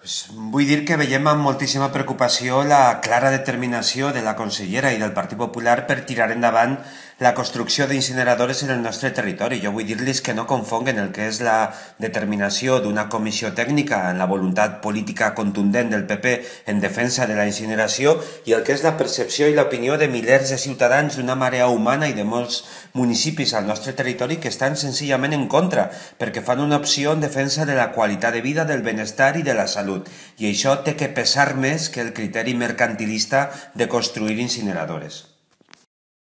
Vull dir que veiem amb moltíssima preocupació la clara determinació de la consellera i del Partit Popular per tirar endavant la construcció d'incineradores en el nostre territori. Jo vull dir-los que no confonguen el que és la determinació d'una comissió tècnica en la voluntat política contundent del PP en defensa de la incineració i el que és la percepció i l'opinió de milers de ciutadans d'una marea humana i de molts municipis al nostre territori que estan senzillament en contra perquè fan una opció en defensa de la qualitat de vida, del benestar i de la salut. I això té que pesar més que el criteri mercantilista de construir incineradores.